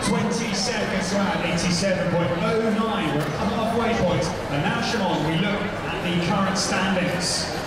20 seconds to add, 87.09. We're at the halfway point. And now, Shimon, we look at the current standings.